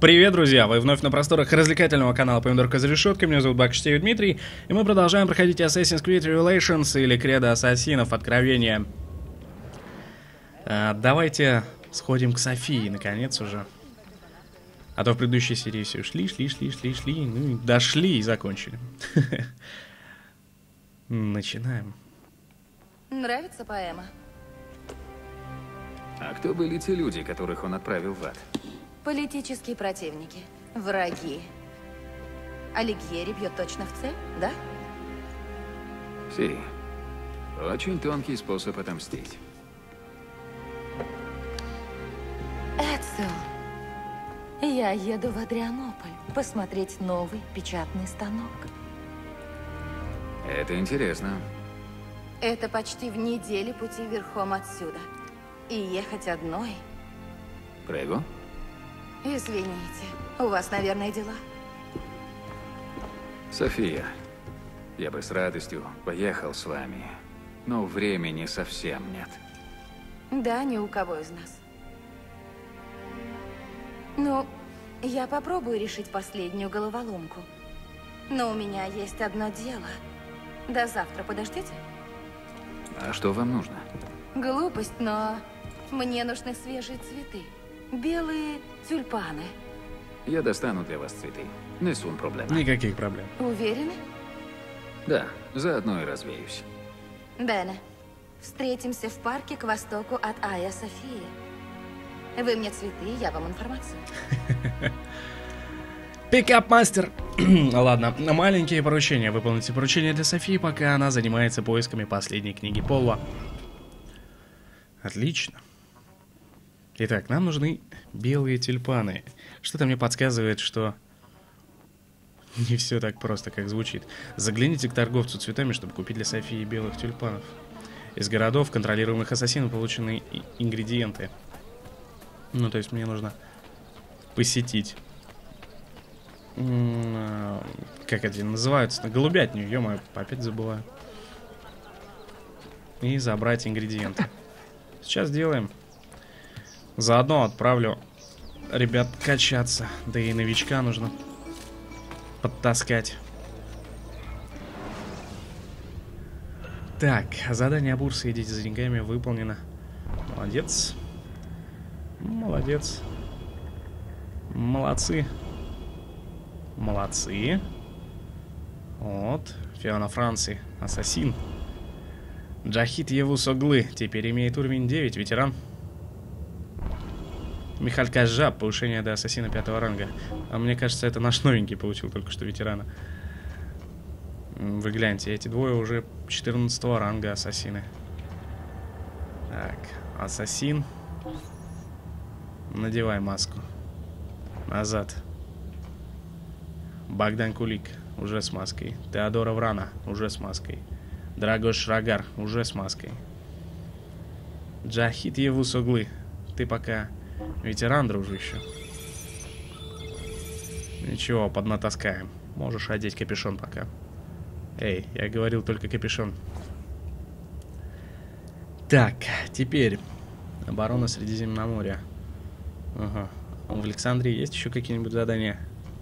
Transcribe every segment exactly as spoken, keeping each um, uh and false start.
Привет, друзья! Вы вновь на просторах развлекательного канала Помидорка за решеткой. Меня зовут Бакштеев Дмитрий, и мы продолжаем проходить Assassin's Creed Revelations или Кредо Ассасинов Откровения. А, давайте сходим к Софии, наконец уже. А то в предыдущей серии все шли, шли, шли, шли, шли, ну и дошли и закончили. Начинаем. Нравится поэма? А кто были те люди, которых он отправил в ад? Политические противники, враги. Алигьери бьет точно в цель, да? Си. Очень тонкий способ отомстить. Эцио, я еду в Адрианополь посмотреть новый печатный станок. Это интересно. Это почти в неделе пути верхом отсюда. И ехать одной. Прего? Извините, у вас, наверное, дела. София, я бы с радостью поехал с вами, но времени совсем нет. Да, ни у кого из нас. Ну, я попробую решить последнюю головоломку. Но у меня есть одно дело. До завтра подождите? А что вам нужно? Глупость, но мне нужны свежие цветы. Белые тюльпаны. Я достану для вас цветы. Несун проблема. Никаких проблем. Уверены? Да, заодно и развеюсь. Бене, встретимся в парке к востоку от Айя Софии. Вы мне цветы, я вам информацию. Пикап-мастер. Ладно, маленькие поручения. Выполните поручение для Софии, пока она занимается поисками последней книги Пола. Отлично. Итак, нам нужны белые тюльпаны. Что-то мне подсказывает, что не все так просто, как звучит. Загляните к торговцу цветами, чтобы купить для Софии белых тюльпанов. Из городов, контролируемых ассасинов, получены ингредиенты. Ну, то есть мне нужно посетить... Как это называется? Голубятню, ё-моё, опять забываю. И забрать ингредиенты. Сейчас делаем. Заодно отправлю ребят качаться. Да и новичка нужно подтаскать. Так, задание Бурсы «Идите за деньгами» выполнено. Молодец. Молодец. Молодцы. Молодцы. Вот. Фиона Франции. Ассасин. Джахид Евус Оглы. Теперь имеет уровень девять. Ветеран. Михаль Кажаб. Повышение до ассасина пятого ранга. А мне кажется, это наш новенький получил только что ветерана. Вы гляньте, эти двое уже четырнадцатого ранга ассасины. Так. Ассасин. Надевай маску. Назад. Богдан Кулик. Уже с маской. Теодора Врана. Уже с маской. Драгош Шрагар. Уже с маской. Джахид Евус Оглы. Ты пока ветеран, дружище. Ничего, поднатаскаем. Можешь одеть капюшон пока. Эй, я говорил только капюшон. Так, теперь оборона Средиземноморья. Ага. В Александрии есть еще какие-нибудь задания?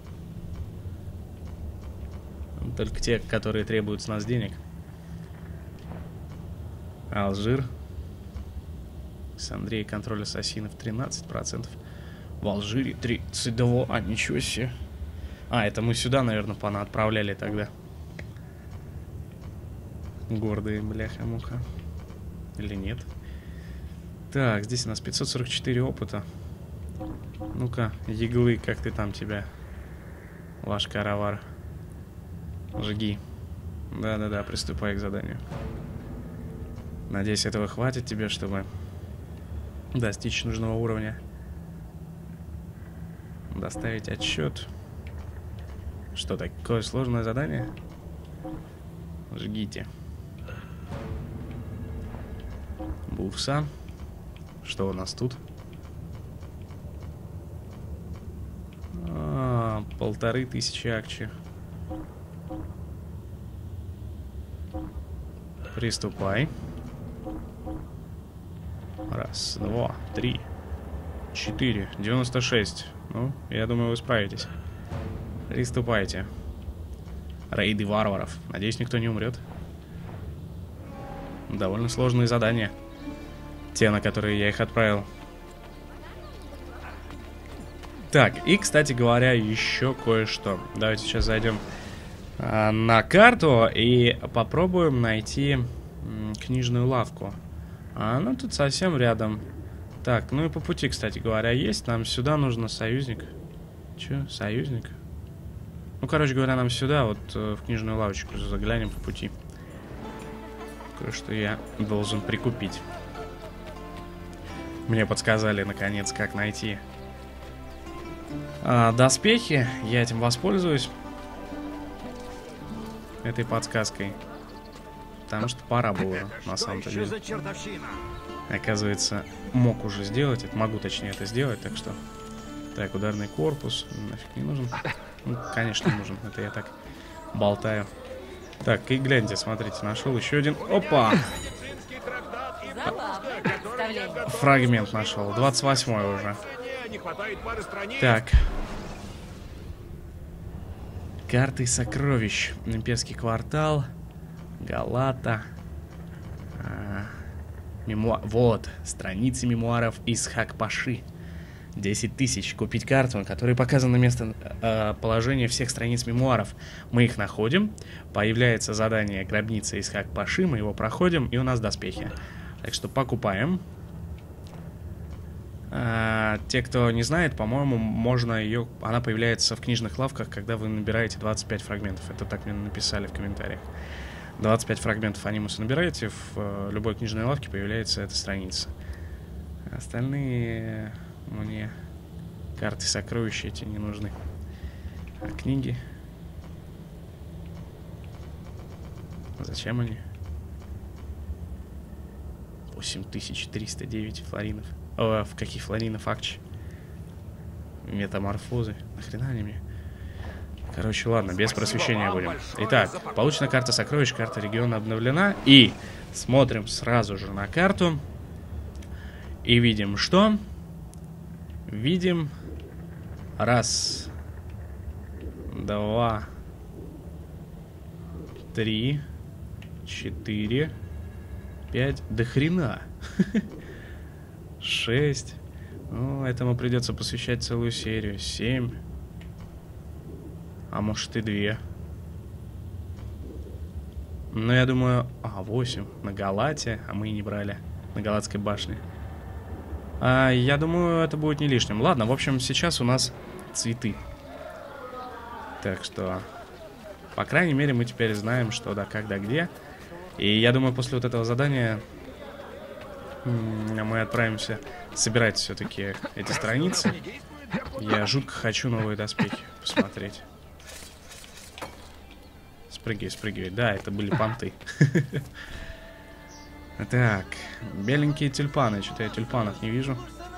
Только те, которые требуют с нас денег. Алжир. Александрия, контроль ассасинов тринадцать процентов. В Алжире тридцать два. А, ничего себе. А, это мы сюда, наверное, пана отправляли тогда. Гордые, бляха-муха. Или нет? Так, здесь у нас пятьсот сорок четыре опыта. Ну-ка, Еглы, как ты там тебя? Ваш каравар. Жги. Да-да-да, приступай к заданию. Надеюсь, этого хватит тебе, чтобы достичь нужного уровня. Доставить отчет. Что, такое сложное задание? Жгите. Бурса. Что у нас тут? А, полторы тысячи акций. Приступай. Раз, два, три. четыре, девяносто шесть. Ну, я думаю, вы справитесь. Приступайте. Рейды варваров. Надеюсь, никто не умрет. Довольно сложные задания. Те, на которые я их отправил. Так, и, кстати говоря, еще кое-что. Давайте сейчас зайдем а, на карту и попробуем найти м, книжную лавку. А она тут совсем рядом. Так, ну и по пути, кстати говоря, есть. Нам сюда нужно союзник. Че, союзник? Ну, короче говоря, нам сюда, вот в книжную лавочку заглянем по пути. Кое-что я должен прикупить. Мне подсказали, наконец, как найти а, доспехи. Я этим воспользуюсь. Этой подсказкой. Потому что пора было, на самом-то деле. Оказывается, мог уже сделать это. Могу, точнее, это сделать, так что... Так, ударный корпус. Нафиг не нужен. Ну, конечно, нужен. Это я так болтаю. Так, и гляньте, смотрите, нашел еще один. Опа! Фрагмент нашел. двадцать восьмой уже. Так. Карты сокровищ. Имперский квартал. Галата. А, мемуа... Вот. Страницы мемуаров из Хак-Паши. десять тысяч. Купить карту, на которой показано место э, положения всех страниц мемуаров. Мы их находим. Появляется задание гробница из Хак-Паши. Мы его проходим, и у нас доспехи. Так что покупаем. А, те, кто не знает, по-моему, можно ее... Она появляется в книжных лавках, когда вы набираете двадцать пять фрагментов. Это так мне написали в комментариях. двадцать пять фрагментов анимуса набираете, в э, любой книжной лавке появляется эта страница. Остальные мне карты сокровища эти не нужны. А книги? Зачем они? восемь тысяч триста девять флоринов. О, в каких флоринов акчи? Метаморфозы. Нахрена они мне? Короче, ладно, без просвещения будем. Итак, получена карта сокровищ, карта региона обновлена. И смотрим сразу же на карту. И видим, что? Видим. Раз. Два. Три. Четыре. Пять. До хрена. Шесть. Ну, этому придется посвящать целую серию. Семь. А может и две. Ну, я думаю... А, восемь. На Галате. А мы и не брали. На Галатской башне. А, я думаю, это будет не лишним. Ладно, в общем, сейчас у нас цветы. Так что... По крайней мере, мы теперь знаем, что да, как, да, где. И я думаю, после вот этого задания... Мы отправимся собирать все-таки эти страницы. Я жутко хочу новые доспехи посмотреть. Спрыгивай, спрыгивай. Да, это были понты. Так, беленькие тюльпаны. Что-то я тюльпанов не вижу.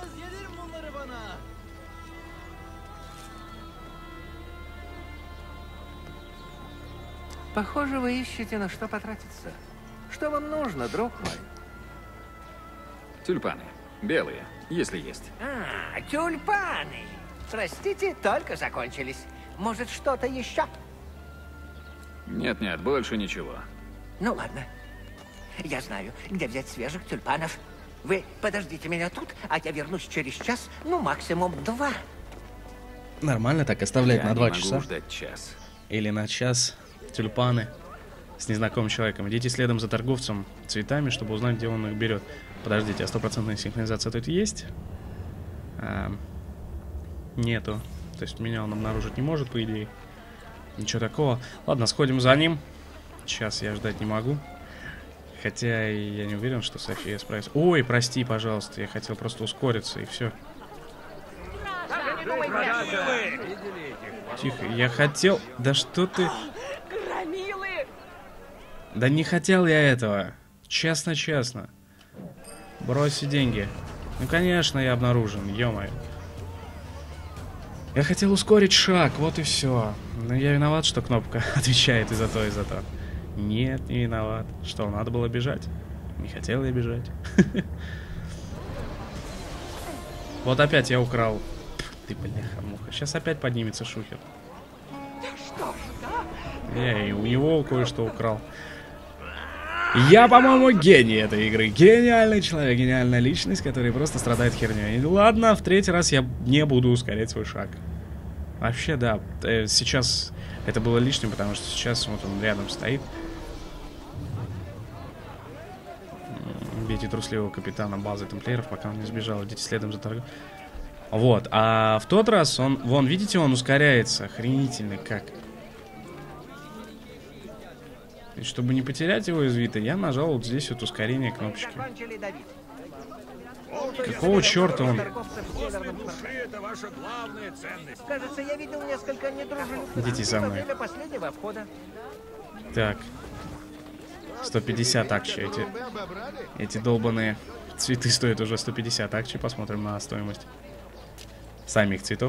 Похоже, вы ищете, на что потратиться. Что вам нужно, друг мой? Тюльпаны. Белые, если есть. А, тюльпаны. Простите, только закончились. Может, что-то еще? Нет-нет, больше ничего. Ну ладно. Я знаю, где взять свежих тюльпанов. Вы подождите меня тут, а я вернусь через час, ну максимум два. Нормально так оставлять Я на два не могу часа? ждать час. Или на час тюльпаны с незнакомым человеком. Идите следом за торговцем цветами, чтобы узнать, где он их берет. Подождите, а стопроцентная синхронизация тут есть? А, нету. То есть меня он обнаружить не может, по идее. Ничего такого. Ладно, сходим за ним. Сейчас я ждать не могу. Хотя я не уверен, что София справится. Ой, прости, пожалуйста. Я хотел просто ускориться, и все. Тихо, я хотел... Да что ты... Да не хотел я этого. Честно-честно. Бросьте деньги. Ну, конечно, я обнаружен, ё-моё. Я хотел ускорить шаг, вот и все. Но я виноват, что кнопка отвечает и за то, и за то. Нет, не виноват. Что, надо было бежать? Не хотел я бежать. Вот опять я украл. Ты, бляха-муха. Сейчас опять поднимется шухер. Я и у него кое-что украл. Я, по-моему, гений этой игры. Гениальный человек, гениальная личность, который просто страдает херней. И ладно, в третий раз я не буду ускорять свой шаг. Вообще, да. Сейчас это было лишним, потому что сейчас вот он рядом стоит. Бейте трусливого капитана базы тамплиеров, пока он не сбежал. Идите следом за торгом. Вот. А в тот раз он... Вон, видите, он ускоряется. Охренительно как. И чтобы не потерять его из вида, я нажал вот здесь вот ускорение кнопочки. Какого черта он? Кажется, я видел несколько недружелюбных Идите за мной. последнего входа. Так. сто пятьдесят акций. Эти, эти долбаные цветы стоят уже сто пятьдесят акций. Посмотрим на стоимость самих цветов.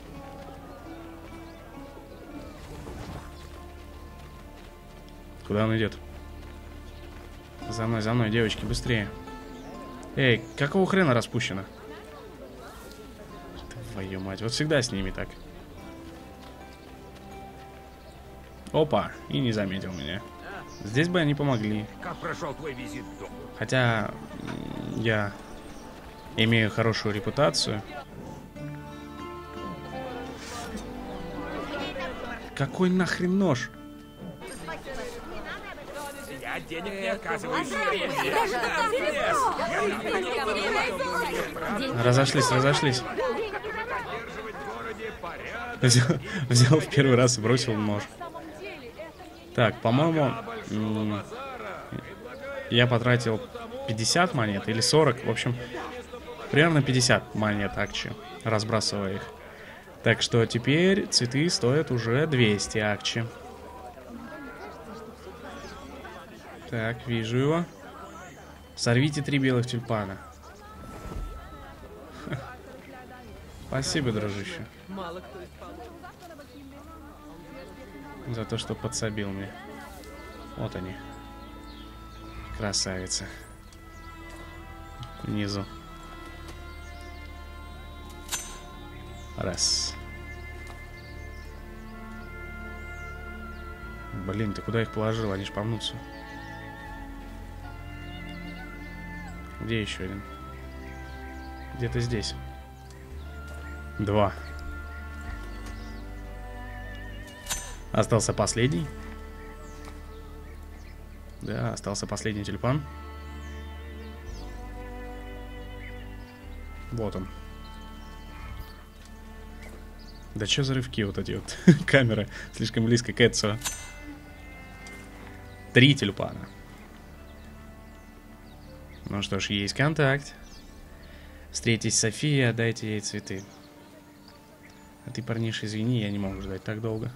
Куда он идет? За мной, за мной, девочки, быстрее. Эй, какого хрена распущено? Твою мать, вот всегда с ними так. Опа, и не заметил меня. Здесь бы они помогли. Как прошел твой визит в дом? Хотя я имею хорошую репутацию. Какой нахрен нож? Я денег не отказываюсь. Разошлись, разошлись. Взял, взял в первый раз и бросил нож. Так, по-моему, я потратил пятьдесят монет или сорок. В общем, примерно пятьдесят монет акций, разбрасывая их. Так что теперь цветы стоят уже двести акций. Так, вижу его. Сорвите три белых тюльпана. Ха. Спасибо, дружище. За то, что подсобил мне. Вот они. Красавица. Внизу. Раз. Блин, ты куда их положил? Они ж помнутся. Где еще один? Где-то здесь. Два. Остался последний. Да, остался последний тюльпан. Вот он. Да что за рывки вот эти вот? Камера слишком близко к Эдсо. Три тюльпана. Ну что ж, есть контакт. Встретись с Софией, отдайте ей цветы. А ты, парниш, извини, я не могу ждать так долго.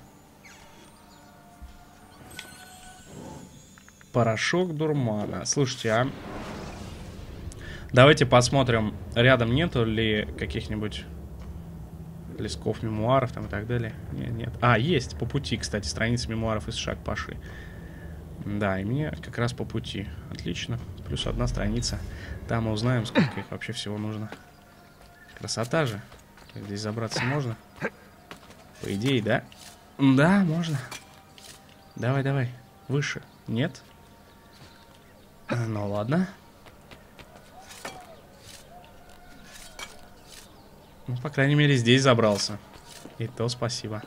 Порошок дурмана. Слушайте, а... Давайте посмотрим, рядом нету ли каких-нибудь листков мемуаров там и так далее. Нет, нет. А, есть, по пути, кстати, страница мемуаров из Шаг-Паши. Да, и мне как раз по пути. Отлично. Плюс одна страница. Там мы узнаем, сколько их вообще всего нужно. Красота же. Здесь забраться можно? По идее, да? Да, можно. Давай, давай. Выше. Нет? Ну ладно. Ну, по крайней мере, здесь забрался. И то спасибо.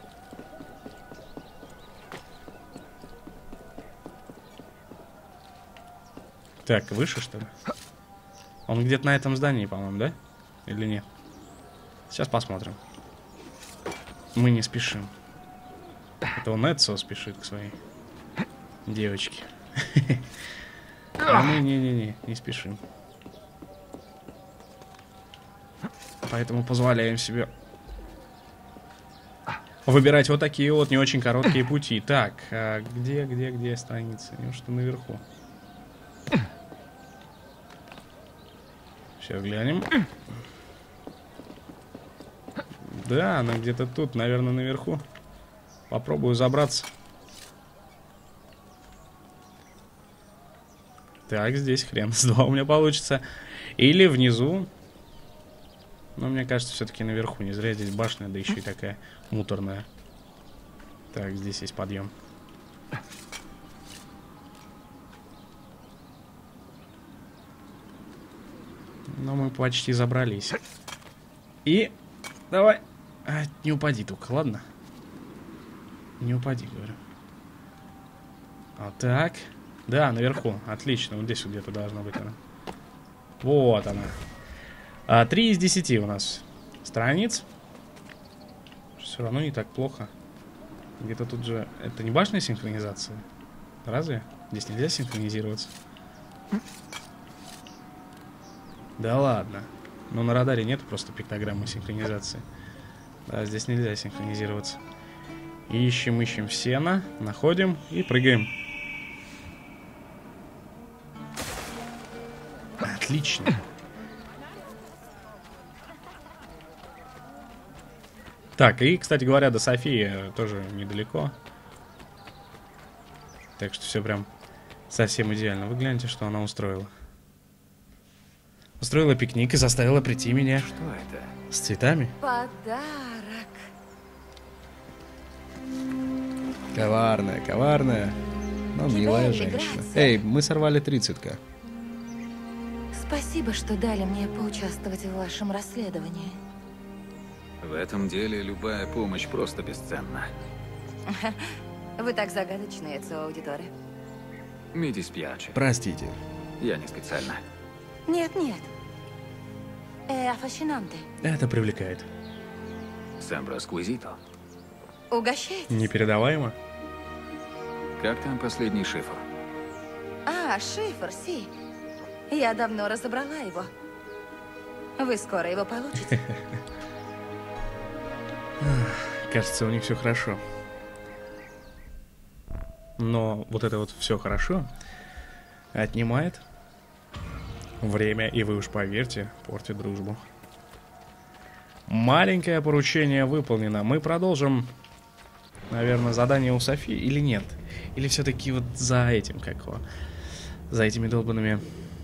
Так, выше, что ли? Он где-то на этом здании, по-моему, да? Или нет? Сейчас посмотрим. Мы не спешим. Это он Эдсо спешит к своей девочке. А мы не-не-не, не спешим. Поэтому позволяем себе выбирать вот такие вот не очень короткие пути. Так, а где, где, где страница? Неужто наверху? Сейчас глянем. Да, она где-то тут, наверное, наверху. Попробую забраться. Так, здесь хрен с два у меня получится. Или внизу. Но мне кажется, все-таки наверху. Не зря здесь башня, да еще и такая муторная. Так, здесь есть подъем. Но мы почти забрались. И давай. А, не упади только, ладно? Не упади, говорю. Вот так. Да, наверху. Отлично. Вот здесь вот где-то должна быть она. Вот она. А, три из десяти у нас страниц. Все равно не так плохо. Где-то тут же... Это не башня синхронизации? Разве? Здесь нельзя синхронизироваться? Да ладно. Но на радаре нет просто пиктограммы синхронизации. Да, здесь нельзя синхронизироваться. Ищем, ищем сено, находим и прыгаем. Отлично. Так, и, кстати говоря, до Софии тоже недалеко. Так что все прям совсем идеально. Вы гляньте, что она устроила. Устроила пикник и заставила прийти меня. Что это? С цветами. Подарок. Коварная, коварная, но Кидай милая играться. женщина. Эй, мы сорвали три цветка. Спасибо, что дали мне поучаствовать в вашем расследовании. В этом деле любая помощь просто бесценна. Вы так загадочны, Эцио Аудиторе. Mi dispiace. Простите. Я не специально. Нет, нет. Э, аффасцинанте. Это привлекает. Sembra squisito. Угощайте. Непередаваемо. Как там последний шифр? А, шифр, си. Я давно разобрала его. Вы скоро его получите. Кажется, у них все хорошо. Но вот это вот все хорошо отнимает время, и вы уж поверьте, портит дружбу. Маленькое поручение выполнено. Мы продолжим, наверное, задание у Софии или нет? Или все-таки вот за этим, как его? За этими долбанными...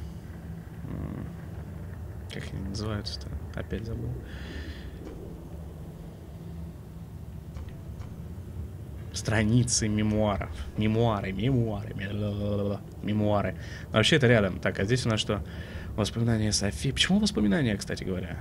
Как они называются-то? Опять забыл. Страницы мемуаров. Мемуары, мемуары, мемуары. Вообще это рядом. Так, а здесь у нас что? Воспоминания Софии. Почему воспоминания, кстати говоря?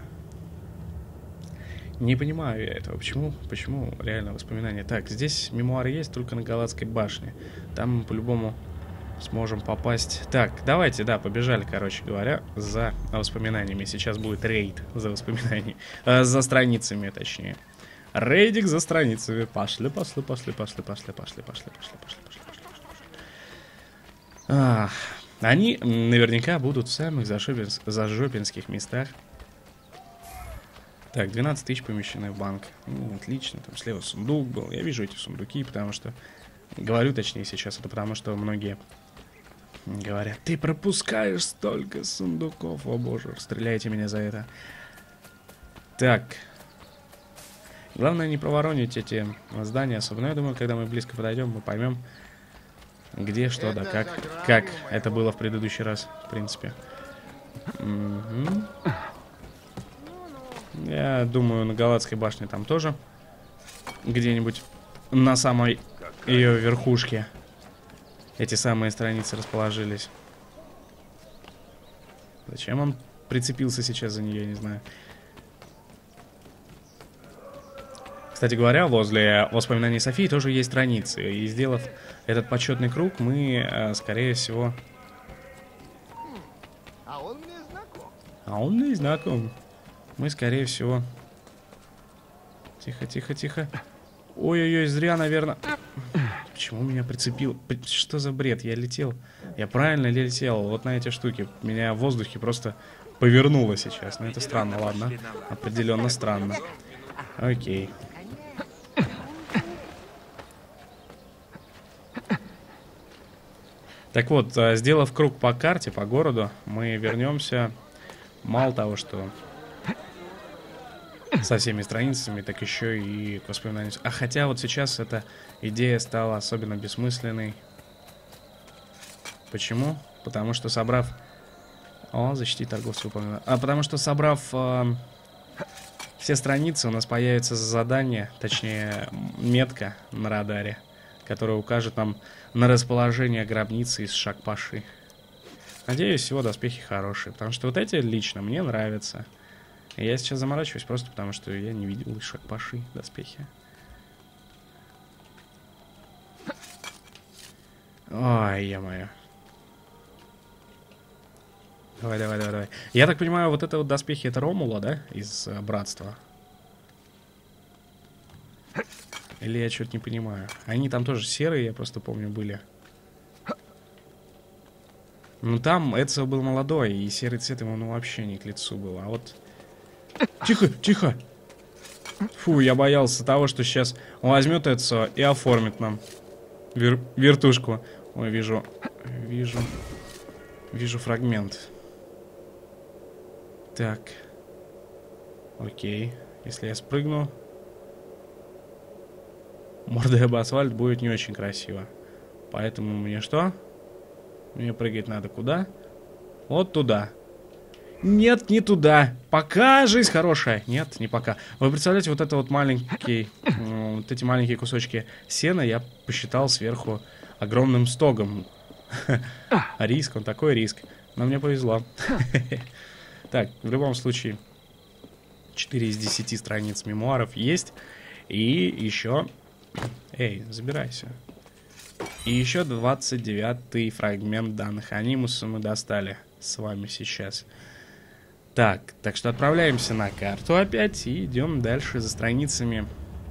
Не понимаю я этого. Почему? Почему реально воспоминания? Так, здесь мемуары есть только на Галатской башне. Там мы по-любому сможем попасть. Так, давайте, да, побежали, короче говоря, за воспоминаниями. Сейчас будет рейд за воспоминаниями. Э, за страницами, точнее. Рейдик за страницами. Пошли, пошли, пошли, пошли, пошли, пошли, пошли, пошли, пошли, пошли, пошли, пошли. А, они наверняка будут в самых зашопинс... зажопинских местах. Так, двенадцать тысяч помещены в банк. Ну, отлично, там слева сундук был. Я вижу эти сундуки, потому что... Говорю точнее сейчас, это потому что многие говорят: ты пропускаешь столько сундуков, о боже, стреляйте меня за это. Так. Главное не проворонить эти здания особенно. Я думаю, когда мы близко подойдем, мы поймем, где, что, да, как. Как это было в предыдущий раз, в принципе. Угу. Я думаю, на Галатской башне там тоже где-нибудь на самой ее верхушке эти самые страницы расположились. Зачем он прицепился сейчас за нее, я не знаю. Кстати говоря, возле воспоминаний Софии тоже есть страницы. И сделав этот почетный круг, мы, скорее всего... А он мне знаком. А он мне знаком. Мы, скорее всего... Тихо, тихо, тихо. Ой-ой-ой, зря, наверное... Почему меня прицепил? Что за бред? Я летел. Я правильно летел вот на эти штуки. Меня в воздухе просто повернуло сейчас. Но это странно, ладно. Определенно странно. Окей. Так вот, сделав круг по карте, по городу, мы вернемся. Мало того, что со всеми страницами, так еще и к воспоминаниям. А хотя вот сейчас эта идея стала особенно бессмысленной. Почему? Потому что собрав... О, защитить торговцев упоминаю. А потому что собрав э, все страницы у нас появится задание, точнее, метка на радаре, которая укажет нам на расположение гробницы из Шакпаши. Надеюсь, всего доспехи хорошие, потому что вот эти лично мне нравятся. И я сейчас заморачиваюсь просто потому, что я не видел из Шакпаши доспехи. Ой, е-мое. Давай, давай, давай, давай. Я так понимаю, вот это вот доспехи, это Ромула, да? Из uh, Братства. Или я что-то не понимаю. Они там тоже серые, я просто помню, были. Ну там Эцио был молодой, и серый цвет ему ну, вообще не к лицу был. А вот... Тихо, тихо! Фу, я боялся того, что сейчас он возьмет Эцио и оформит нам вер... вертушку. Ой, вижу... Вижу... Вижу фрагмент. Так. Окей. Если я спрыгну, мордой об асфальт будет не очень красиво. Поэтому мне что? Мне прыгать надо куда? Вот туда. Нет, не туда. Пока жизнь хорошая. Нет, не пока. Вы представляете, вот это вот маленький, вот эти маленькие кусочки сена я посчитал сверху огромным стогом. Риск, он такой риск. Но мне повезло. Так, в любом случае, четыре из десяти страниц мемуаров есть. И еще... Эй, забирайся. И еще двадцать девятый фрагмент данных анимуса мы достали с вами сейчас. Так, так что отправляемся на карту опять и идем дальше за страницами.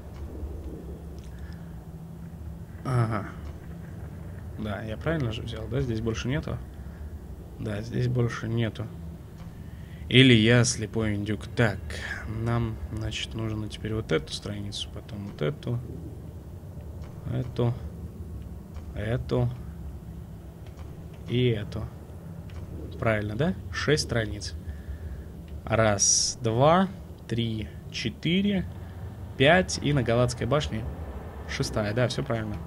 Ага. Да, я правильно же взял, да? Здесь больше нету? Да, здесь больше нету. Или я слепой индюк. Так, нам, значит, нужно теперь вот эту страницу, потом вот эту, эту, эту и эту. Правильно, да? Шесть страниц. Раз, два, три, четыре, пять и на Галатской башне шестая, да, все правильно.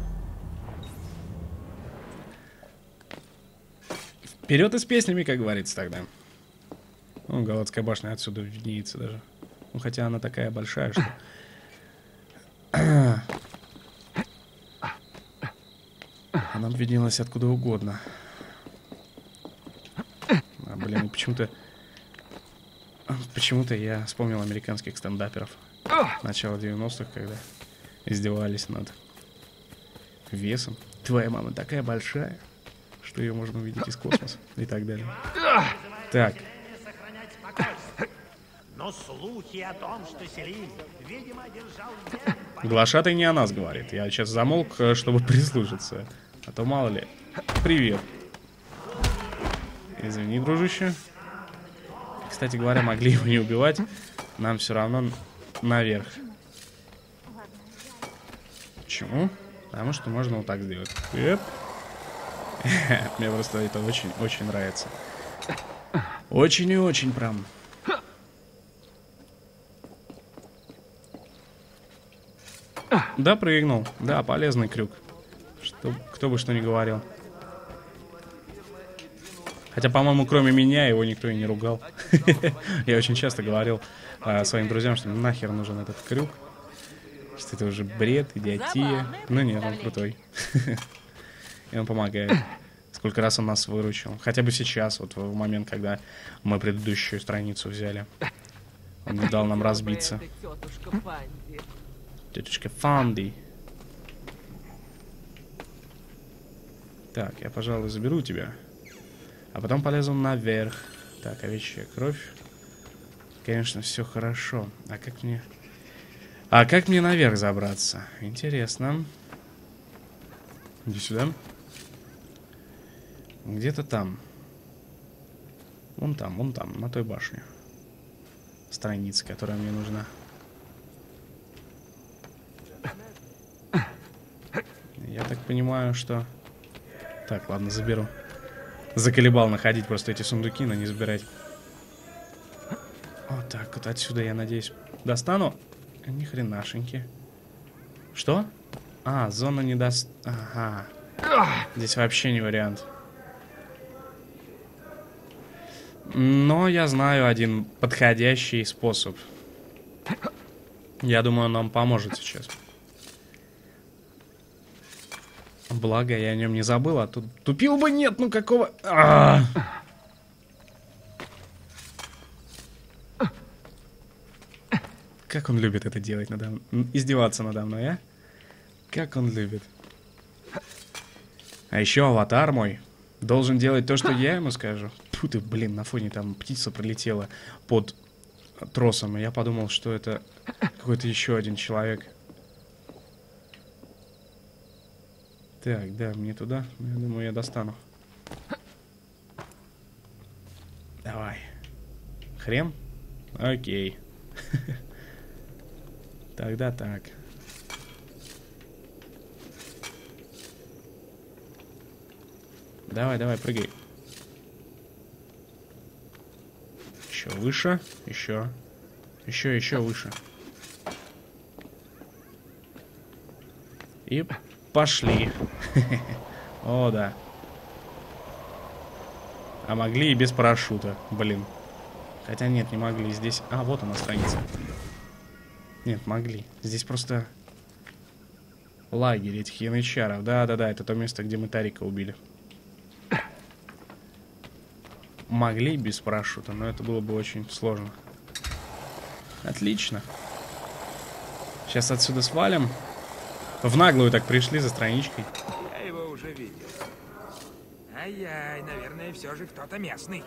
Вперед и с песнями, как говорится тогда. Ну, Галатская башня отсюда виднеется даже. Ну, хотя она такая большая, что... Она виднелась откуда угодно. А, блин, почему-то... Почему-то я вспомнил американских стендаперов. Начало девяностых, когда издевались над весом. Твоя мама такая большая, что ее можно увидеть из космоса. И так далее. Так. Но слухи о том, что Селин, видимо, держал... Глашатай не о нас говорит. Я сейчас замолк, чтобы прислушаться. А то мало ли. Привет. Извини, дружище. Кстати говоря, могли его не убивать. Нам все равно наверх. Почему? Потому что можно вот так сделать. Эп. Мне просто это очень-очень нравится. Очень и очень прям. Да, прыгнул. Да, полезный крюк. Что, кто бы что ни говорил. Хотя, по-моему, кроме меня его никто и не ругал. Я очень часто говорил а, своим друзьям, что нахер нужен этот крюк. Что это уже бред, идиотия. Ну нет, он крутой. И он помогает. Сколько раз он нас выручил. Хотя бы сейчас, вот в момент, когда мы предыдущую страницу взяли. Он не дал нам разбиться. Тетушка Фанди. Так, я, пожалуй, заберу тебя. А потом полезу наверх. Так, овечья кровь. Конечно, все хорошо. А как мне... А как мне наверх забраться? Интересно. Иди сюда. Где-то там. Вон там, вон там, на той башне. Страница, которая мне нужна. Я так понимаю, что... Так, ладно, заберу. Заколебал находить просто эти сундуки, но не забирать. Вот так вот отсюда, я надеюсь, достану. Ни хренашеньки. Что? А, зона не даст... Ага. Здесь вообще не вариант. Но я знаю один подходящий способ. Я думаю, он нам поможет сейчас. Благо, я о нем не забыл, а тут тупил бы нет, ну какого... А-а-а! Как он любит это делать надо мной, издеваться надо мной, а? Как он любит. А еще аватар мой должен делать то, что я ему скажу. Тьфу ты, блин, на фоне там птица пролетела под тросом, и я подумал, что это какой-то еще один человек. Так, да, мне туда. Я думаю, я достану. Давай. Хрен? Окей. Тогда так. Давай, давай, прыгай. Еще выше. Еще. Еще, еще выше. И пошли. О, да. А могли и без парашюта. Блин. Хотя нет, не могли. Здесь... А, вот она страница. Нет, могли. Здесь просто лагерь этих янычаров. Да-да-да, это то место, где мы Тарика убили. Могли без парашюта, но это было бы очень сложно. Отлично. Сейчас отсюда свалим. В наглую так пришли за страничкой. Я его уже видел. Ай-яй, наверное, все же кто-то местный.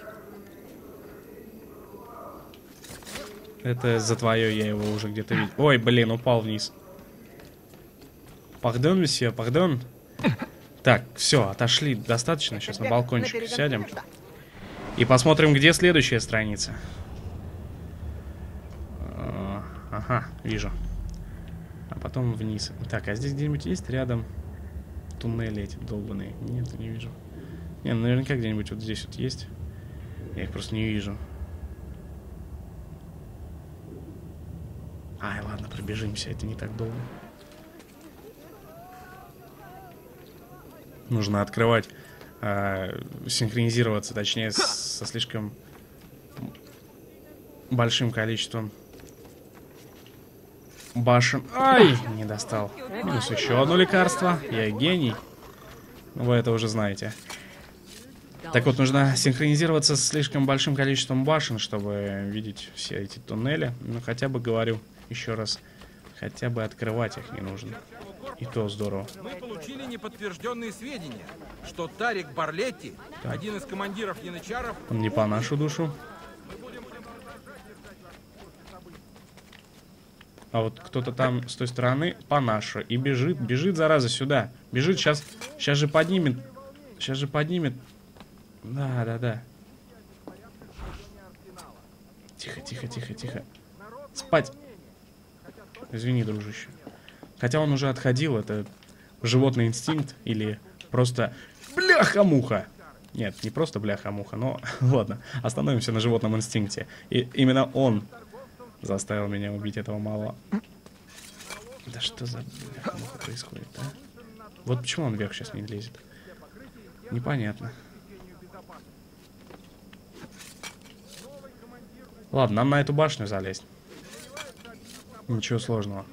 Это за твое, я его уже где-то видел. Ой, блин, упал вниз. Пардон, месье, пардон. Так, все, отошли достаточно. Сейчас на балкончик сядем. И посмотрим, где следующая страница. Ага, вижу. А потом вниз. Так, а здесь где-нибудь есть рядом туннели эти долбаные? Нет, не вижу. Не, ну, наверняка где-нибудь вот здесь вот есть. Я их просто не вижу. Ай, ладно, пробежимся, это не так долго. Нужно открывать, э, синхронизироваться, точнее, с, со слишком большим количеством башен. Ай, не достал. Минус еще одно лекарство. Я гений. Вы это уже знаете. Так вот, нужно синхронизироваться с слишком большим количеством башен, чтобы видеть все эти туннели. Ну, хотя бы, говорю еще раз, хотя бы открывать их не нужно. И то здорово. Мы получили неподтвержденные сведения, что Тарик Барлетти, так. один из командиров янычаров... Он не по нашу душу. А вот кто-то там с той стороны по нашу. И бежит, бежит, зараза, сюда. Бежит, сейчас, сейчас же поднимет. Сейчас же поднимет. Да, да, да. Тихо, тихо, тихо, тихо. Спать. Извини, дружище. Хотя он уже отходил, это животный инстинкт или просто бляха-муха. Нет, не просто бляха-муха, но ладно, остановимся на животном инстинкте. И именно он заставил меня убить этого малого. Да что за бляха-муха происходит, а? Вот почему он вверх сейчас не лезет? Непонятно. Ладно, нам на эту башню залезть. Ничего сложного.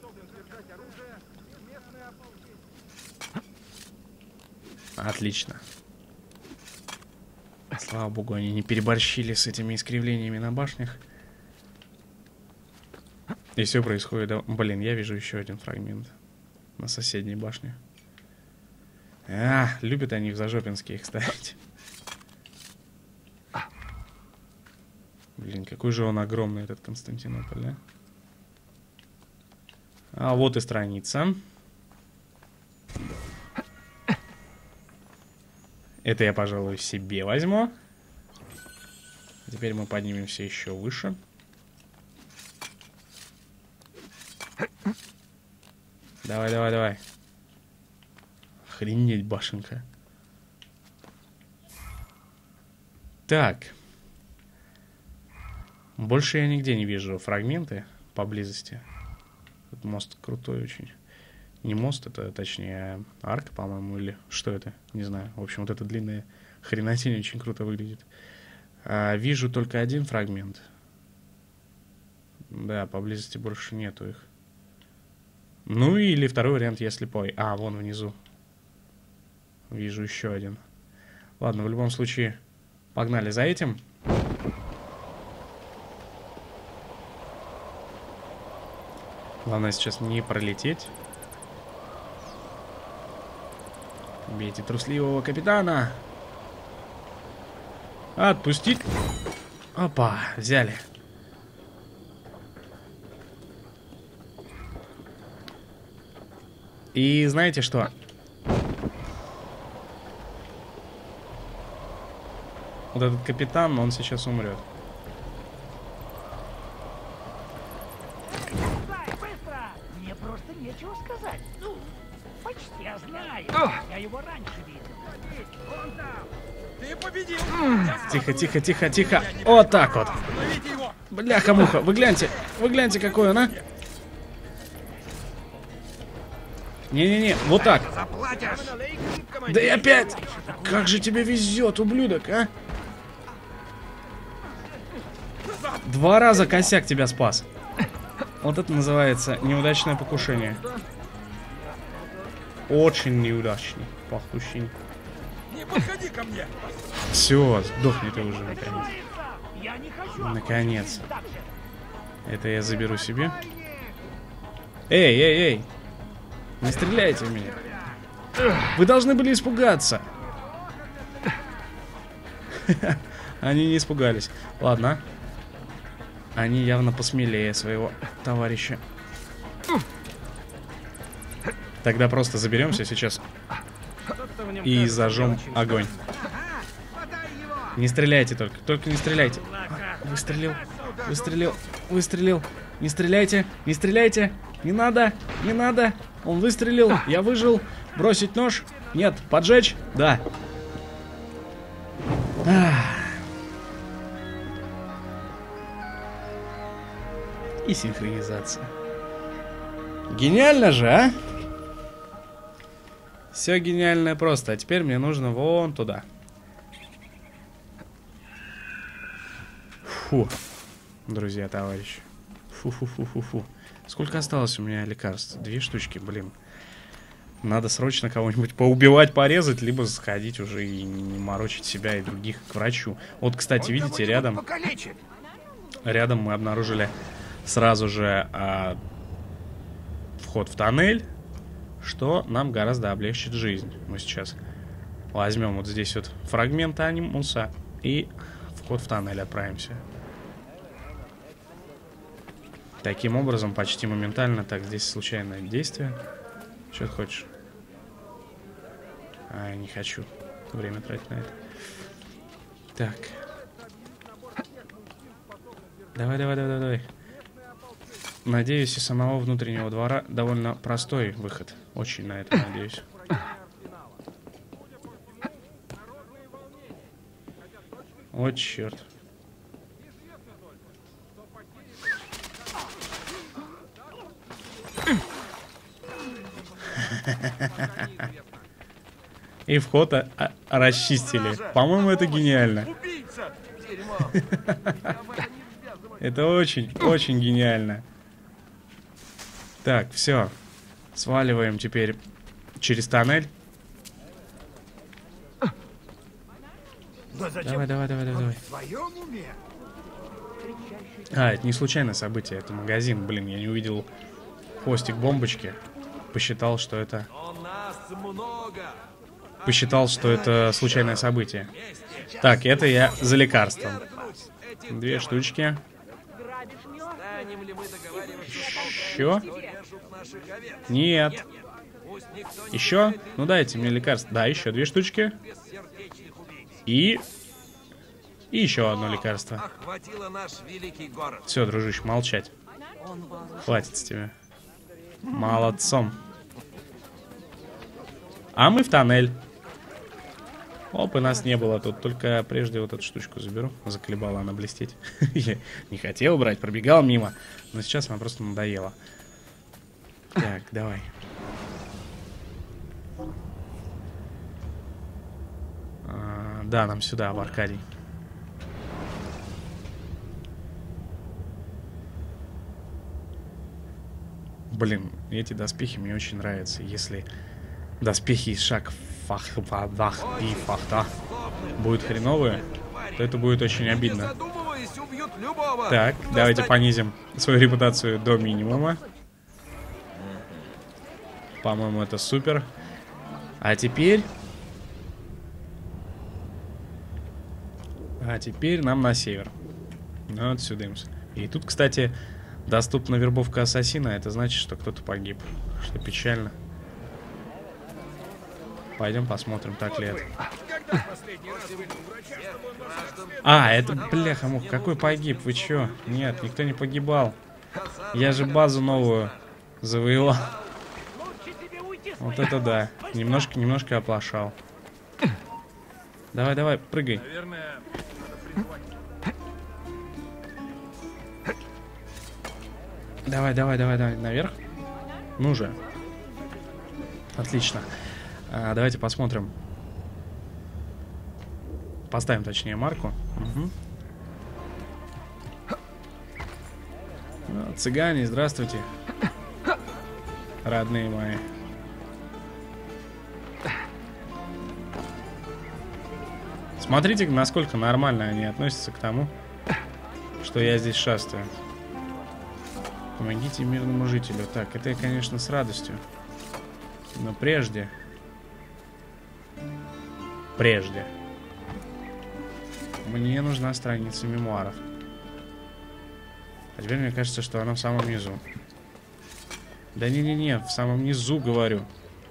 Отлично. Слава богу, они не переборщили с этими искривлениями на башнях. И все происходит... Да... Блин, я вижу еще один фрагмент. На соседней башне. А, любят они в зажопинские их ставить. Блин, какой же он огромный, этот Константинополь, да? А вот и страница. Это я, пожалуй, себе возьму. Теперь мы поднимемся еще выше. Давай, давай, давай. Охренеть, башенка. Так. Больше я нигде не вижу фрагменты поблизости. Этот мост крутой очень. Не мост, это точнее арка, по-моему, или что это? Не знаю. В общем, вот эта длинная хренотень очень круто выглядит. А, вижу только один фрагмент. Да, поблизости больше нету их. Ну или второй вариант, я слепой. А, вон внизу. Вижу еще один. Ладно, в любом случае, погнали за этим. Главное сейчас не пролететь. Бейте трусливого капитана. Отпустить. Опа, взяли. И знаете что? Вот этот капитан, он сейчас умрет. Быстро! Мне просто нечего сказать. Ну, почти я знаю. Я его раньше видел. Вон там. Ты победил! Тихо, тихо, тихо, тихо. Вот так вот. Ловите его! Бляха-муха, вы гляньте. Вы гляньте, какой он, а. Не-не-не, вот так. Заплатишь! Да и опять! Как же тебе везет, ублюдок, а? Два раза косяк тебя спас. Вот это называется неудачное покушение. Очень неудачный покушение. Не подходи ко мне! Все, сдохни ты уже, наконец. Я не хочу. Наконец. Это я заберу себе. Эй, эй, ей! Не стреляйте в меня. Вы должны были испугаться. Они не испугались. Ладно. Они явно посмелее своего товарища. Тогда просто заберемся сейчас и зажжем огонь. Не стреляйте только. Только не стреляйте. Выстрелил. Выстрелил. Выстрелил. Не стреляйте. Не стреляйте. Не надо. Не надо. Он выстрелил. Я выжил. Бросить нож? Нет. Поджечь? Да. Ах. И синхронизация. Гениально же, а? Все гениальное просто. А теперь мне нужно вон туда. Фу. Друзья, товарищи. Фу-фу-фу-фу-фу. Сколько осталось у меня лекарств? Две штучки, блин. Надо срочно кого-нибудь поубивать, порезать, либо сходить уже и не морочить себя и других к врачу. Вот, кстати, видите, рядом... Рядом мы обнаружили сразу же а, вход в тоннель, что нам гораздо облегчит жизнь. Мы сейчас возьмем вот здесь вот фрагмент анимуса и вход в тоннель отправимся. Таким образом, почти моментально. Так, здесь случайное действие. Что ты хочешь? А, я не хочу время тратить на это. Так. Давай, давай, давай, давай. Надеюсь, из самого внутреннего двора довольно простой выход. Очень на это надеюсь. О, черт. И вход а, а, расчистили. По-моему, это гениально. Это очень, очень гениально. Так, все. Сваливаем теперь через тоннель. Давай, давай, давай, давай, давай. А, это не случайное событие, это магазин. Блин, я не увидел хвостик бомбочки. Посчитал, что это... Посчитал, что это случайное событие. Так, это я за лекарством. Две штучки. Еще? Нет. Еще? Ну дайте мне лекарство. Да, еще две штучки. И... И еще одно лекарство. Все, дружище, молчать. Хватит с тебя. Молодцом. А мы в тоннель. Оп, и нас не было тут. Только прежде вот эту штучку заберу. Заколебала она блестеть. Я не хотел брать, пробегал мимо. Но сейчас она просто надоела. Так, давай. А, да, нам сюда, в Аркадий. Блин, эти доспехи мне очень нравятся. Если доспехи из шаг фах, фах, и фахта будут хреновые, то это будет очень обидно. Так, давайте понизим свою репутацию до минимума. По-моему, это супер. А теперь... А теперь нам на север. Ну, вот сюда. И тут, кстати, доступна вербовка ассасина. Это значит, что кто-то погиб. Что печально. Пойдем посмотрим, так ли это. А, это, бляха-муха, какой погиб? Вы чё? Нет, никто не погибал. Я же базу новую завоевал. Вот это да. Немножко, немножко оплошал. Давай, давай, прыгай. Давай, давай, давай, давай, наверх. Ну же. Отлично. А, давайте посмотрим. Поставим, точнее, марку. Угу. Ну, цыгане, здравствуйте. Родные мои. Смотрите, насколько нормально они относятся к тому, что я здесь шастаю. Помогите мирному жителю. Так, это я, конечно, с радостью. Но прежде... Прежде... Мне нужна страница мемуаров. А теперь мне кажется, что она в самом низу. Да не-не-не, в самом низу, говорю.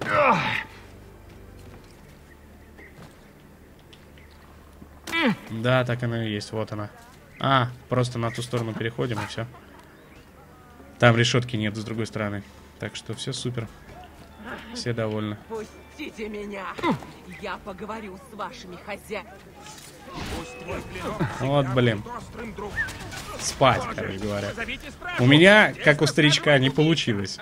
Да, так она и есть, вот она. А, просто на ту сторону переходим и все. Там решетки нет с другой стороны. Так что все супер. Все довольны. Пустите меня. Я поговорю с вашими хозяевами. Вот, блин. Спать, короче говоря. У меня, как у старичка, не получилось.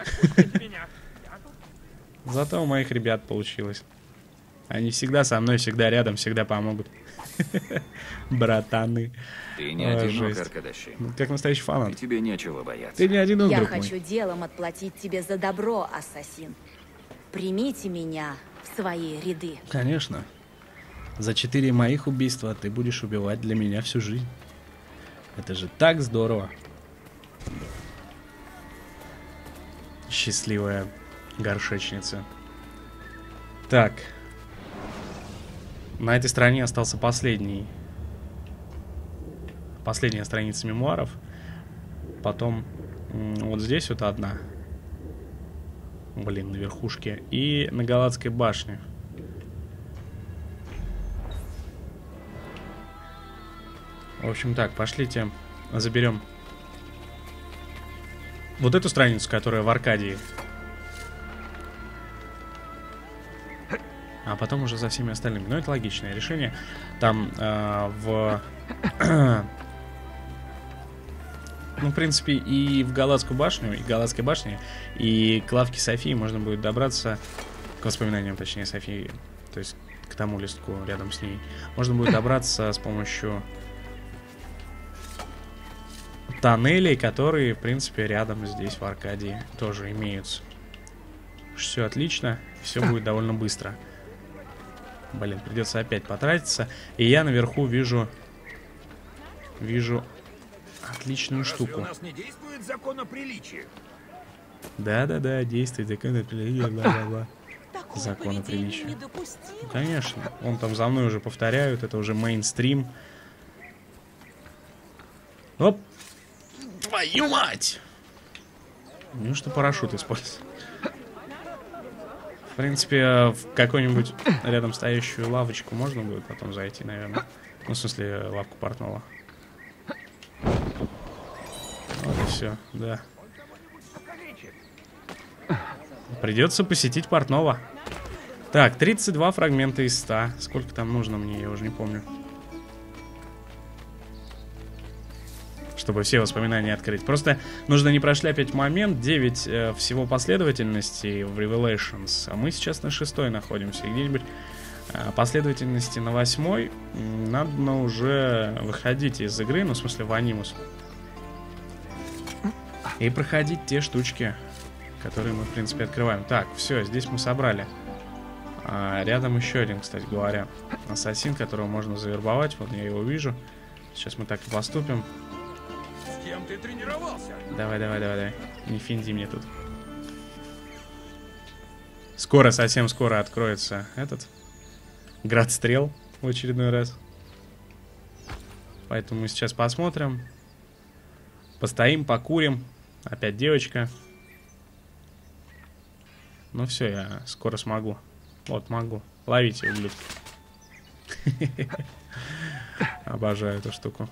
Зато у моих ребят получилось. Они всегда со мной, всегда рядом, всегда помогут. Братаны. Ты не одинок, Аркадаши. Как настоящий фанат. Тебе нечего бояться. Ты не одинок, Я друг хочу мой. делом отплатить тебе за добро, ассасин. Примите меня в свои ряды. Конечно. За четыре моих убийства ты будешь убивать для меня всю жизнь. Это же так здорово. Счастливая горшечница. Так. На этой стороне остался последний. Последняя страница мемуаров. Потом вот здесь вот одна. Блин, на верхушке. И на Галатской башне. В общем так, пошлите, заберем вот эту страницу, которая в Аркадии. А потом уже за всеми остальными. Но это логичное решение. Там э, в... ну, в принципе, и в Галатскую башню, и к Галатской башне, и к лавке Софии можно будет добраться, к воспоминаниям, точнее, Софии, то есть к тому листку рядом с ней. Можно будет добраться с помощью тоннелей, которые, в принципе, рядом здесь, в Аркадии, тоже имеются. Все отлично, все будет довольно быстро. Блин, придется опять потратиться. И я наверху вижу... Вижу отличную штуку. У нас не действует закон о приличии. Да-да-да, действует закон о приличии, бла-бла-бла. Закон о приличии. Конечно, он там за мной уже повторяют, это уже мейнстрим. Оп! Твою мать! Неужто парашют использовать? В принципе, в какую-нибудь рядом стоящую лавочку можно будет потом зайти, наверное. Ну, в смысле, лавку портного. Вот и все, да. Придется посетить портного. Так, тридцать два фрагмента из ста. Сколько там нужно мне, я уже не помню. Чтобы все воспоминания открыть. Просто нужно не прошляпить момент. девять э, всего последовательностей в Revelations. А мы сейчас на шестой находимся. И где-нибудь э, последовательности на восьмой надо уже выходить из игры. Ну, в смысле, в Анимус. И проходить те штучки, который мы, в принципе, открываем. Так, все, здесь мы собрали. А, рядом еще один, кстати говоря, ассасин, которого можно завербовать. Вот я его вижу. Сейчас мы так и поступим. С кем ты тренировался? Давай, давай, давай, давай. Не финди мне тут. Скоро, совсем скоро откроется этот Град Стрел в очередной раз. Поэтому мы сейчас посмотрим. Постоим, покурим. Опять девочка. Ну все, я скоро смогу. Вот, могу. Ловите, ублюдки. Обожаю эту штуку.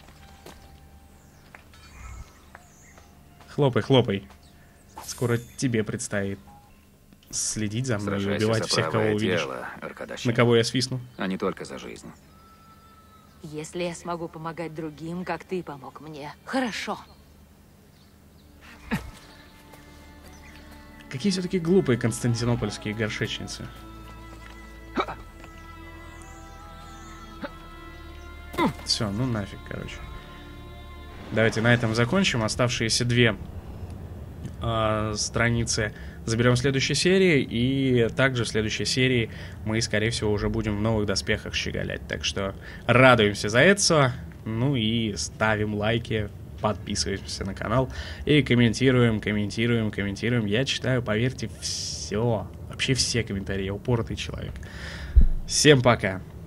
Хлопай, хлопай. Скоро тебе предстоит следить за мной и убивать всех, кого увидишь. На кого я свистну. А не только за жизнь. Если я смогу помогать другим, как ты помог мне, хорошо. Какие все-таки глупые константинопольские горшечницы. Все, ну нафиг, короче. Давайте на этом закончим. Оставшиеся две э, страницы заберем в следующей серии. И также в следующей серии мы, скорее всего, уже будем в новых доспехах щеголять. Так что радуемся за это. Ну и ставим лайки, подписываемся на канал и комментируем, комментируем, комментируем. Я читаю, поверьте, все. Вообще все комментарии. Я упоротый человек. Всем пока.